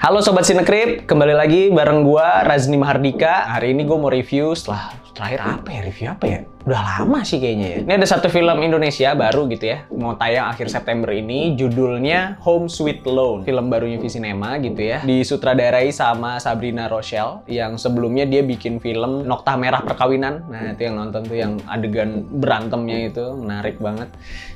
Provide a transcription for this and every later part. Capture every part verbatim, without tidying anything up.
Halo Sobat Sinekrip, kembali lagi bareng gua Razni Mahardika. Hari ini gue mau review setelah terakhir apa ya, review apa ya? Udah lama sih kayaknya ya. Ini ada satu film Indonesia baru gitu ya, mau tayang akhir September ini, judulnya Home Sweet Loan. Film barunya Visinema gitu ya, disutradarai sama Sabrina Rochelle, yang sebelumnya dia bikin film Nokta Merah Perkawinan. Nah itu yang nonton tuh, yang adegan berantemnya itu menarik banget.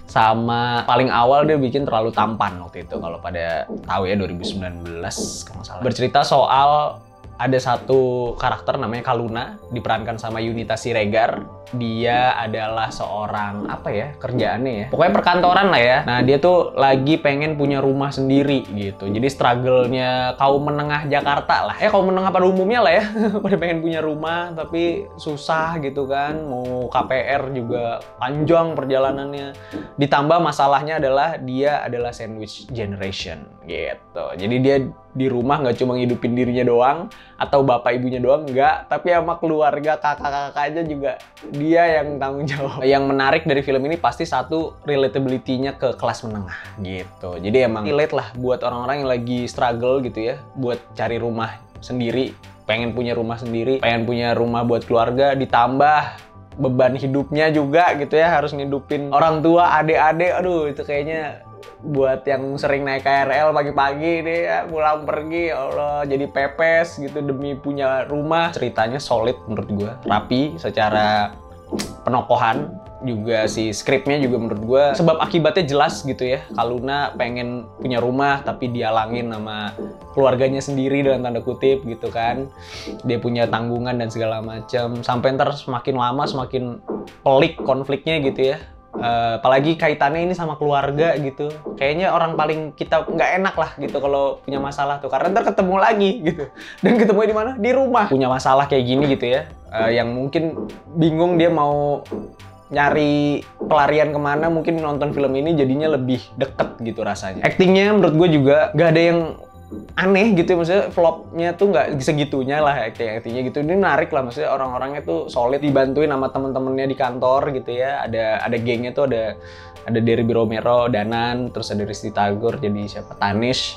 Sama paling awal dia bikin Terlalu Tampan waktu itu, kalau pada tahu ya, dua ribu sembilan belas kalau nggak salah. Bercerita soal ada satu karakter namanya Kaluna, diperankan sama Yunita Siregar. Dia adalah seorang, apa ya, kerjaannya ya, pokoknya perkantoran lah ya. Nah dia tuh lagi pengen punya rumah sendiri gitu. Jadi struggle-nya kaum menengah Jakarta lah. Ya kaum menengah pada umumnya lah ya. Pada pengen punya rumah tapi susah gitu kan. Mau K P R juga panjang perjalanannya. Ditambah masalahnya adalah dia adalah sandwich generation gitu. Jadi dia di rumah nggak cuma ngidupin dirinya doang atau bapak ibunya doang, nggak, tapi sama keluarga, kakak-kakaknya juga dia yang tanggung jawab. Yang menarik dari film ini pasti satu, relatability-nya ke kelas menengah gitu. Jadi emang relate lah buat orang-orang yang lagi struggle gitu ya, buat cari rumah sendiri, pengen punya rumah sendiri, pengen punya rumah buat keluarga, ditambah beban hidupnya juga gitu ya, harus ngidupin orang tua, adik-adik. Aduh itu kayaknya buat yang sering naik K R L pagi-pagi nih ya, pulang pergi, ya Allah, jadi pepes gitu demi punya rumah. Ceritanya solid menurut gue, rapi secara penokohan, juga si skripnya juga menurut gue sebab akibatnya jelas gitu ya. Kaluna pengen punya rumah tapi dihalangin sama keluarganya sendiri dalam tanda kutip gitu kan. Dia punya tanggungan dan segala macam, sampai ntar semakin lama semakin pelik konfliknya gitu ya. Uh, apalagi kaitannya ini sama keluarga gitu, kayaknya orang paling kita nggak enak lah gitu kalau punya masalah tuh, karena ntar ketemu lagi gitu, dan ketemu di mana, di rumah. Punya masalah kayak gini gitu ya, uh, yang mungkin bingung dia mau nyari pelarian kemana, mungkin nonton film ini jadinya lebih deket gitu rasanya. Actingnya menurut gue juga nggak ada yang aneh gitu, maksudnya flopnya tuh nggak segitunya lah acting-actingnya gitu. Ini menarik lah, maksudnya orang-orangnya tuh solid, dibantuin sama temen-temennya di kantor gitu ya. Ada ada gengnya tuh, ada ada Derry Romero, Danan, terus ada Risty Tagor jadi siapa, Tanish,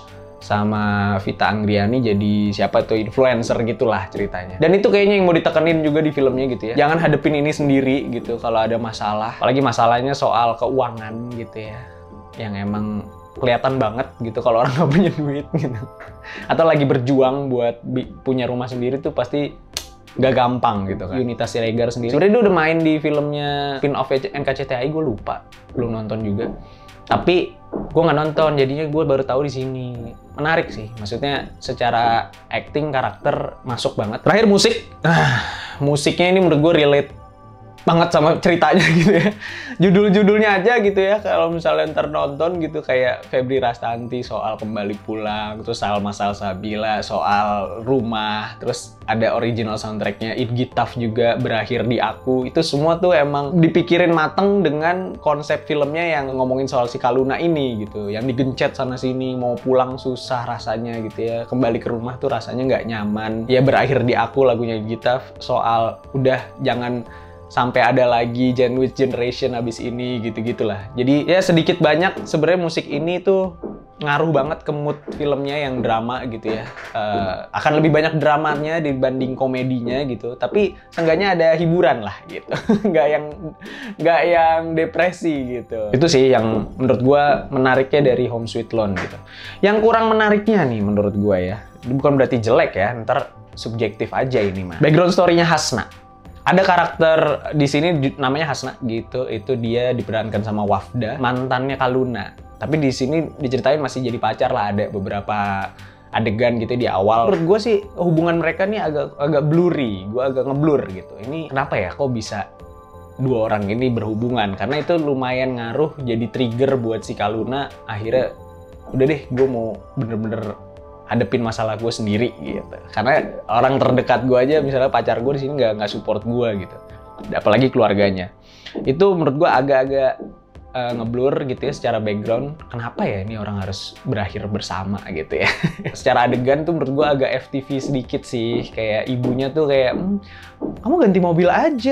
sama Vita Anggriani jadi siapa tuh, influencer gitulah ceritanya. Dan itu kayaknya yang mau ditekenin juga di filmnya gitu ya. Jangan hadepin ini sendiri gitu kalau ada masalah, apalagi masalahnya soal keuangan gitu ya, yang emang kelihatan banget gitu kalau orang nggak punya duit gitu, atau lagi berjuang buat punya rumah sendiri tuh pasti nggak gampang gitu kan. Yunita Siregar sendiri sebenarnya dia udah main di filmnya spin-off N K C T I, gue lupa, belum nonton juga, tapi gue nggak nonton, jadinya gue baru tahu di sini. Menarik sih, maksudnya secara acting, karakter masuk banget. Terakhir musik, ah, musiknya ini menurut gue relate banget sama ceritanya gitu ya. Judul-judulnya aja gitu ya, kalau misalnya ntar nonton gitu, kayak Febri Rastanti soal kembali pulang, terus Salma Salsabila soal rumah, terus ada original soundtracknya It Gitaf juga, Berakhir di Aku. Itu semua tuh emang dipikirin mateng dengan konsep filmnya yang ngomongin soal si Kaluna ini gitu, yang digencet sana sini, mau pulang susah rasanya gitu ya, kembali ke rumah tuh rasanya nggak nyaman ya. Berakhir di Aku lagunya It Gitaf soal udah jangan sampai ada lagi sandwich generation abis ini gitu-gitulah. Jadi ya sedikit banyak sebenarnya musik ini tuh ngaruh banget ke mood filmnya yang drama gitu ya. Uh, akan lebih banyak dramanya dibanding komedinya gitu. Tapi seenggaknya ada hiburan lah gitu. Nggak yang nggak yang depresi gitu. Itu sih yang menurut gua menariknya dari Home Sweet Loan gitu. Yang kurang menariknya nih menurut gua ya, bukan berarti jelek ya, ntar subjektif aja ini mah. Background story-nya Hasna. Ada karakter di sini namanya Hasna gitu, itu dia diperankan sama Wafda, mantannya Kaluna. Tapi di sini diceritain masih jadi pacar lah, ada beberapa adegan gitu di awal. Menurut gue sih hubungan mereka nih agak agak blurry, gue agak ngeblur gitu. Ini kenapa ya kok bisa dua orang ini berhubungan? Karena itu lumayan ngaruh, jadi trigger buat si Kaluna. Akhirnya udah deh, gue mau bener-bener hadepin masalah gue sendiri gitu, karena orang terdekat gue aja, misalnya pacar gue di sini nggak nggak support gue gitu, apalagi keluarganya. Itu menurut gue agak-agak uh, ngeblur gitu ya secara background. Kenapa ya ini orang harus berakhir bersama gitu ya? Secara adegan tuh menurut gue agak F T V sedikit sih, kayak ibunya tuh kayak, hm, kamu ganti mobil aja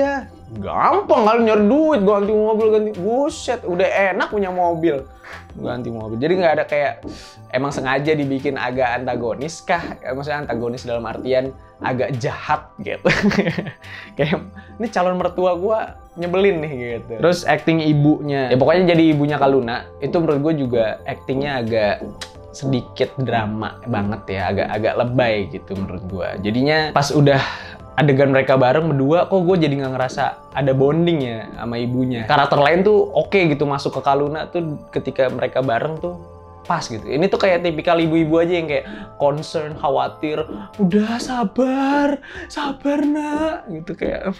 gampang kali nyari duit, ganti mobil, ganti buset, udah enak punya mobil, ganti mobil. Jadi nggak ada kayak emang sengaja dibikin agak antagonis kah? Maksudnya antagonis dalam artian agak jahat gitu. Kayak ini calon mertua gua nyebelin nih gitu. Terus acting ibunya, ya pokoknya jadi ibunya Kaluna itu menurut gue juga actingnya agak sedikit drama banget ya, agak-agak lebay gitu menurut gue. Jadinya pas udah adegan mereka bareng berdua, kok gue jadi nggak ngerasa ada bonding ya sama ibunya. Karakter lain tuh oke okay gitu masuk ke Kaluna tuh ketika mereka bareng tuh pas gitu. Ini tuh kayak tipikal ibu-ibu aja yang kayak concern, khawatir, udah sabar, sabar nak, gitu kayak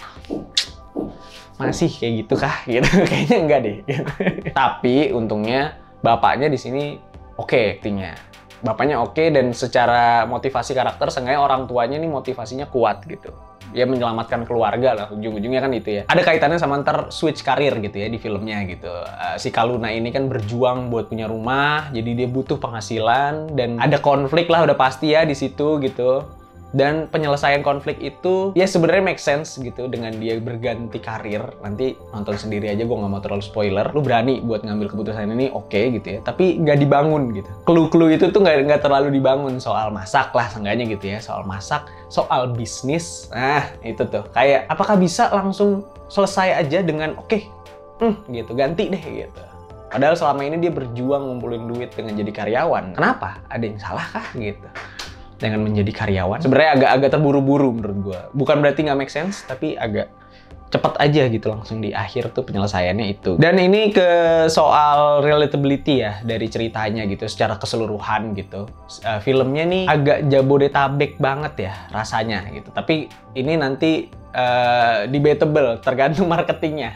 masih kayak gitu kah? Gitu kayaknya enggak deh. Gitu. Tapi untungnya bapaknya di sini oke okay aktingnya. Bapaknya oke okay, dan secara motivasi karakter seenggaknya orang tuanya nih motivasinya kuat gitu. Ya menyelamatkan keluarga lah, ujung-ujungnya kan itu ya. Ada kaitannya sama ntar switch karir gitu ya di filmnya gitu. Uh, si Kaluna ini kan berjuang buat punya rumah, jadi dia butuh penghasilan dan ada konflik lah udah pasti ya di situ gitu. Dan penyelesaian konflik itu ya sebenarnya make sense gitu dengan dia berganti karir. Nanti nonton sendiri aja, gue nggak mau terlalu spoiler. Lu berani buat ngambil keputusan ini, oke okay, gitu ya. Tapi nggak dibangun gitu. Clue-clue itu tuh nggak nggak terlalu dibangun. Soal masak lah seenggaknya gitu ya. Soal masak, soal bisnis. Nah itu tuh kayak apakah bisa langsung selesai aja dengan oke, okay, hmm, gitu ganti deh gitu. Padahal selama ini dia berjuang ngumpulin duit dengan jadi karyawan. Kenapa? Ada yang salah kah gitu? Dengan menjadi karyawan. Sebenarnya agak-agak terburu-buru menurut gue. Bukan berarti nggak make sense, tapi agak cepat aja gitu langsung di akhir tuh penyelesaiannya itu. Dan ini ke soal relatability ya dari ceritanya gitu secara keseluruhan gitu. Uh, filmnya nih agak Jabodetabek banget ya rasanya gitu. Tapi ini nanti uh, debatable tergantung marketingnya.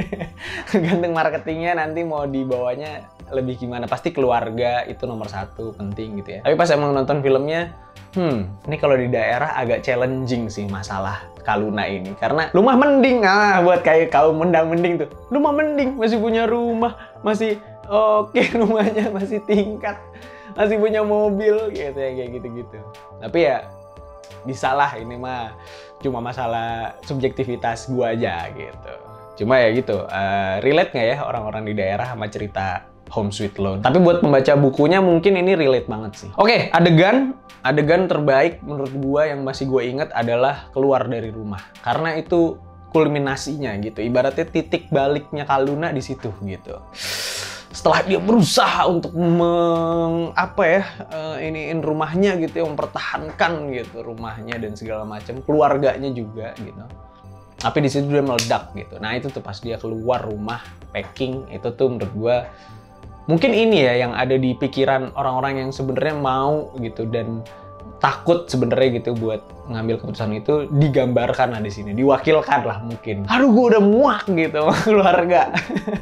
Tergantung marketingnya nanti mau dibawanya lebih gimana. Pasti keluarga itu nomor satu penting gitu ya. Tapi pas emang nonton filmnya, hmm, ini kalau di daerah agak challenging sih masalah Kaluna ini. Karena rumah mending, ah buat kayak kaum mendang-mending tuh. Rumah mending, masih punya rumah, masih oke okay, rumahnya, masih tingkat, masih punya mobil gitu ya, kayak gitu-gitu. Tapi ya bisa lah, ini mah cuma masalah subjektivitas gua aja gitu. Cuma ya gitu, uh, relate nggak ya orang-orang di daerah sama cerita Home Sweet Loan. Tapi buat pembaca bukunya mungkin ini relate banget sih. Oke, okay, adegan adegan terbaik menurut gua yang masih gue ingat adalah keluar dari rumah. Karena itu kulminasinya gitu. Ibaratnya titik baliknya Kaluna di situ gitu. Setelah dia berusaha untuk meng, apa ya, uh, iniin rumahnya gitu, ya, mempertahankan gitu rumahnya dan segala macam, keluarganya juga gitu. Tapi di situ dia meledak gitu. Nah, itu tuh pas dia keluar rumah, packing, itu tuh menurut gua mungkin ini ya yang ada di pikiran orang-orang yang sebenarnya mau gitu dan takut sebenarnya gitu buat ngambil keputusan itu, digambarkan lah di sini, diwakilkan lah mungkin. Aduh, gue udah muak gitu sama keluarga.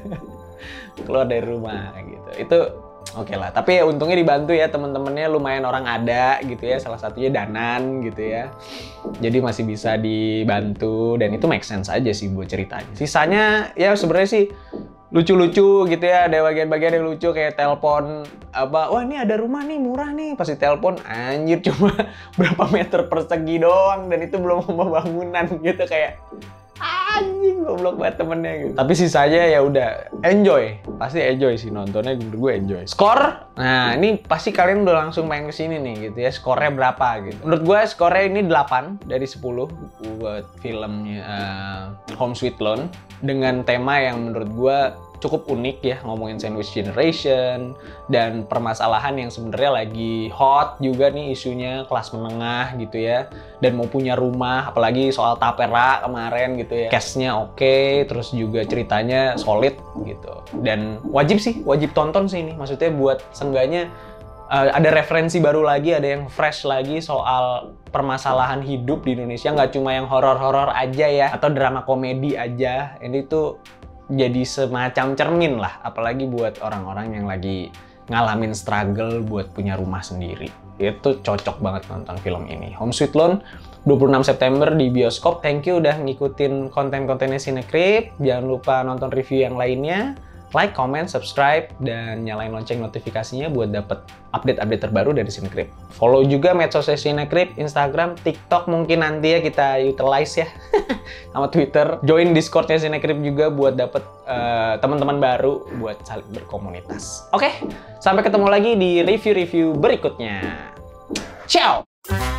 Keluar dari rumah gitu. Itu oke okay lah. Tapi ya untungnya dibantu ya teman-temannya, lumayan orang ada gitu ya. Salah satunya Danan gitu ya. Jadi masih bisa dibantu dan itu make sense aja sih buat ceritanya. Sisanya ya sebenarnya sih lucu-lucu gitu ya, ada bagian-bagian yang lucu kayak telepon apa, wah ini ada rumah nih murah nih, pasti telepon anjir cuma berapa meter persegi doang dan itu belum pembangunan gitu, kayak anjing goblok banget temennya gitu. Tapi sisanya ya udah enjoy, pasti enjoy sih nontonnya, menurut gue enjoy. Skor, nah ini pasti kalian udah langsung main kesini nih gitu ya, skornya berapa gitu. Menurut gue skornya ini delapan dari sepuluh buat filmnya uh, Home Sweet Loan, dengan tema yang menurut gue cukup unik ya, ngomongin sandwich generation dan permasalahan yang sebenarnya lagi hot juga nih isunya, kelas menengah gitu ya, dan mau punya rumah, apalagi soal tapera kemarin gitu ya. Cast-nya oke, okay, terus juga ceritanya solid gitu, dan wajib sih, wajib tonton sih ini, maksudnya buat seenggaknya uh, ada referensi baru lagi, ada yang fresh lagi soal permasalahan hidup di Indonesia, nggak cuma yang horor-horor aja ya, atau drama komedi aja. Ini tuh jadi semacam cermin lah, apalagi buat orang-orang yang lagi ngalamin struggle buat punya rumah sendiri. Itu cocok banget nonton film ini. Home Sweet Loan, dua puluh enam September di bioskop. Thank you udah ngikutin konten-kontennya Cinecrip. Jangan lupa nonton review yang lainnya. like, comment, subscribe, dan nyalain lonceng notifikasinya buat dapet update-update terbaru dari Cinecrip. Follow juga medsosnya Cinecrip, Instagram, TikTok mungkin nanti ya kita utilize ya, sama Twitter. Join Discordnya Cinecrip juga buat dapet uh, teman-teman baru buat saling berkomunitas. Oke, sampai ketemu lagi di review-review berikutnya. Ciao!